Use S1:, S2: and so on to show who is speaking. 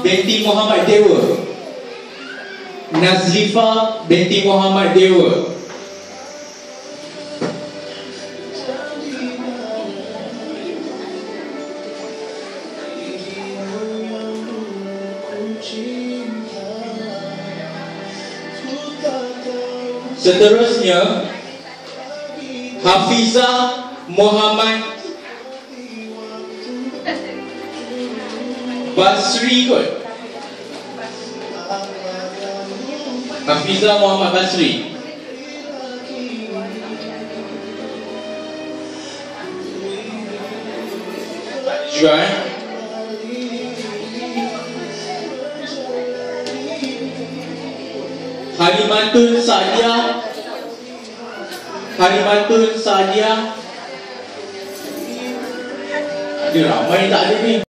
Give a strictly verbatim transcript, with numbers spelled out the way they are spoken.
S1: binti Muhammad Dewa. Nazlifa binti Muhammad Dewa. Seterusnya Hafizah Muhammad Basri kot. Hafizah Muhammad Basri. Juga eh Halimatun Sa'diyah. Halimatun Sa'diyah. Dia ramai tak ada ni.